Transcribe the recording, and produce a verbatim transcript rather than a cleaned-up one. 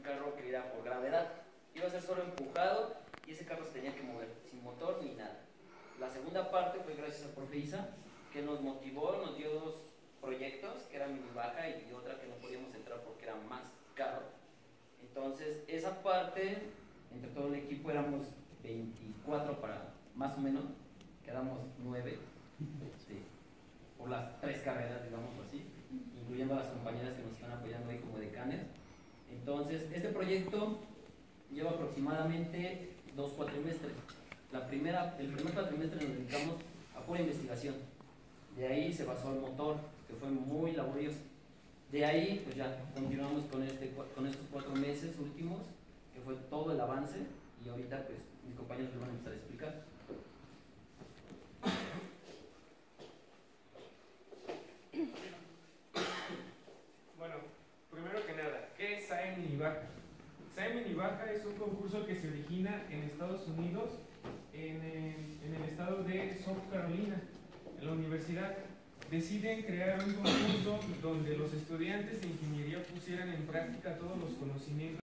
carro que era por gravedad. Iba a ser solo empujado y ese carro se tenía que mover, sin motor ni nada. La segunda parte fue gracias al profe Isa, que nos motivó, nos dio dos proyectos, que era mini baja y otra que no podíamos entrar porque era más caro. Entonces, esa parte, entre todo el equipo éramos veinticuatro para, más o menos, quedamos nueve, sí, por las tres carreras, digamos así, incluyendo a las compañeras que nos están apoyando ahí como decanes. Entonces, este proyecto lleva aproximadamente dos cuatrimestres. La primera, el primer cuatrimestre nos dedicamos a pura investigación. De ahí se basó el motor, que fue muy laborioso. De ahí, pues ya continuamos con, este, con estos cuatro meses últimos, que fue todo el avance, y ahorita pues mis compañeros les van a empezar a explicar. Bueno, primero que nada, ¿qué es S A E Mini Baja? S A E Mini Baja es un concurso que se origina en Estados Unidos, en el, en el estado de South Carolina, en la universidad. Deciden crear un concurso donde los estudiantes de ingeniería pusieran en práctica todos los conocimientos